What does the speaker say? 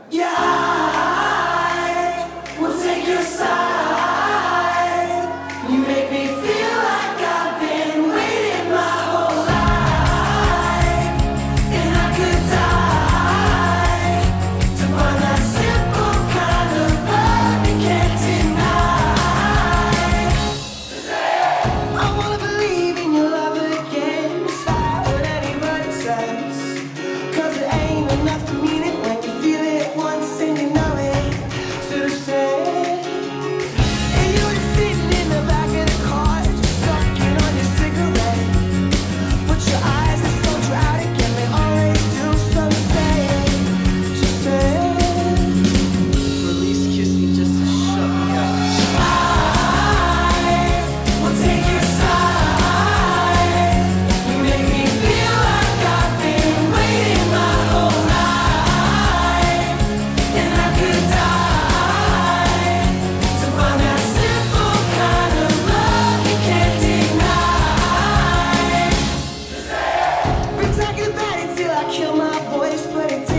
Yeah, I will take your side. You make me feel like I've been waiting my whole life, and I could die to find that simple kind of love you can't deny. I wanna believe in your love again, despite what anybody says, 'cause it ain't enough to mean it when you feel it once and you know it. So say, and you were sitting in the back of the car, just sucking on your cigarette, but your eyes are so dry again, they always do. So say, just say, or at least kiss me just to shut me up. I will take your side. You make me feel like I've been waiting my whole life, and I could die to find that simple kind of love you can't deny. Been talking about it till I kill my voice, but it